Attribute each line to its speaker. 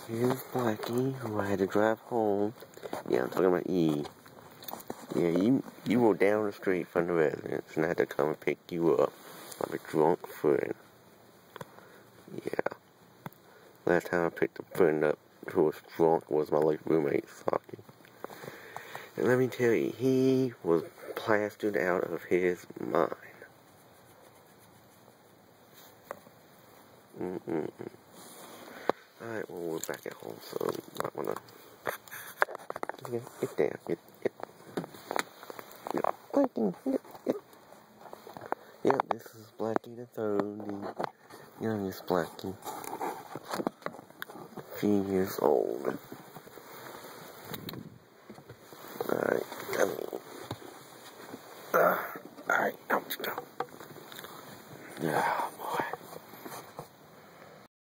Speaker 1: Here's Blackie, who I had to drive home. Yeah, I'm talking about E. Yeah, you were down the street from the residence, and I had to come and pick you up. I'm a drunk friend. Yeah. Last time I picked a friend up who was drunk was my late roommate, Saki. And let me tell you, he was plastered out of his mind. Alright, well, we're back at home, so you might wanna get down. Get. Yeah, this is Blackie III, the youngest Blackie. 3 years old.